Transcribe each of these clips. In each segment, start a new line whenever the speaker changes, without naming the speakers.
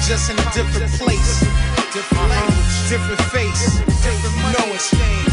just in a different place. Different language, different face, different money exchange.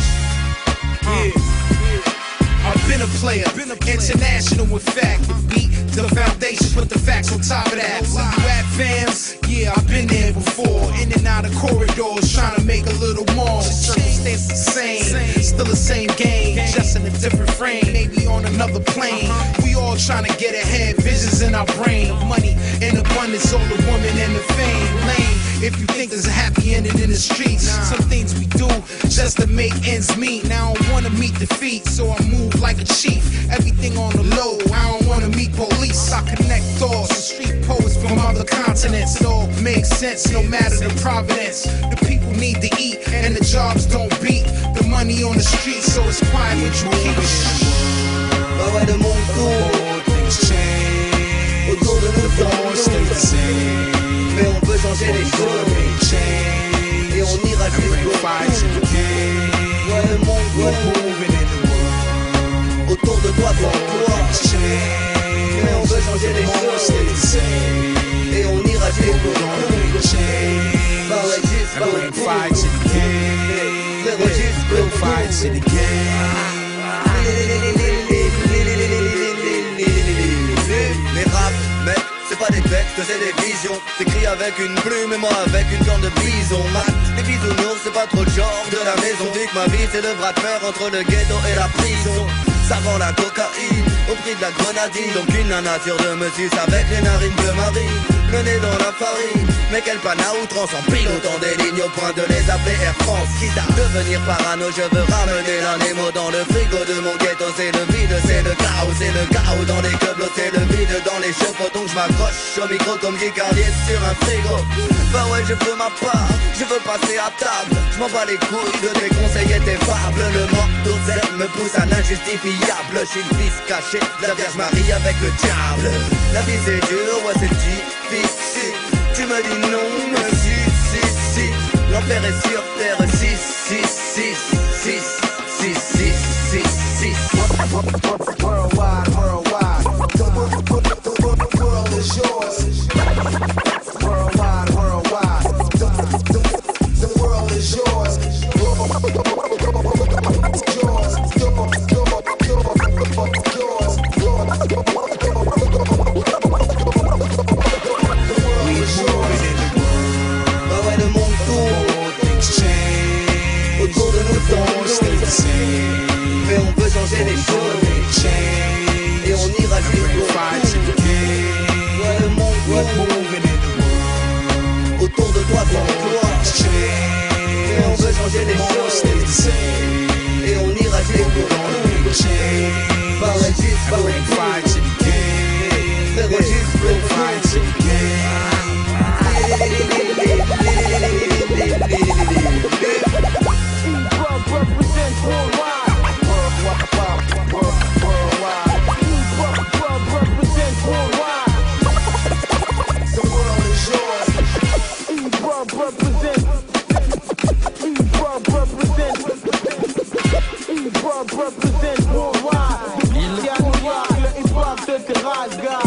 I've been a player, international in fact. The beat, the foundation, put the facts on top of that. Where you at, fams? Yeah, I've been there before. In and out of corridors, trying to make a little more. Circumstances the same, still the same game, just in a different frame, maybe on another plane. We all trying to get ahead, visions in our brain. Money in abundance, all the woman and the fame. Lame, if you think there's a happy ending in the streets. Some things we do just to make ends meet. Now I don't wanna meet defeat, so I move like a chief. Everything on the low, I don't wanna meet police. I connect thoughts with street poets from other continents. It all makes sense, no matter the providence. The people need to eat, and the jobs don't beat the money on the street, so it's quiet, but you keep it.
Bah ouais, le monde tourne,
things change.
Autour de nous
All stays the same.
mais on peut changer les choses. Et on ira jusqu'au bout. Ouais, le monde tourne, autour de toi, devant toi. Mais on veut changer les choses. Et on ira jusqu'au bout. Bah ouais, jusqu'au bout. Frérot, jusqu'au bout. Les raps, mec, c'est pas des textes, c'est des visions. T'écris avec une plume et moi avec une corne de bison. Les bisounours, c'est pas trop le genre de la maison. Vu que ma vie c'est le bras de fer entre le ghetto et la prison. Ça vend la cocaïne au prix de la grenadine. Donc une nana sur deux me suce avec les narines bleu marine. Le nez dans la farine, mais quel pan à outrance. En pilotant des lignes au point de les appeler Air France. Quitte à devenir parano, je veux ramener la Nemo dans le frigo de mon ghetto. C'est le vide, c'est le chaos dans les queblos. C'est le vide dans les cheveux, donc je m'accroche au micro comme Gicardier sur un frigo. Bah ouais, je veux ma part, je veux passer à table. Je m'en bats les couilles de tes conseils et tes fables. Le manque d'oseille me pousse à l'injustifiable. Je suis le fils caché de la Vierge Marie avec le diable. La vie c'est dur, ouais c'est difficile. Tu me dis non, mais si. L'enfer est sur terre, 6. Worldwide, the world is yours. Worldwide, the world is yours. Mais on peut changer les choses. Et on ira jusqu'au bout. Ouais, le monde autour de toi, devant toi. Mais on veut changer les choses. Et on ira jusqu'au bout. Bah ouais, jusqu'au bout. Frérot, jusqu'au bout.
Represent worldwide. Il y a New York, le hip-hop de tes races, gars.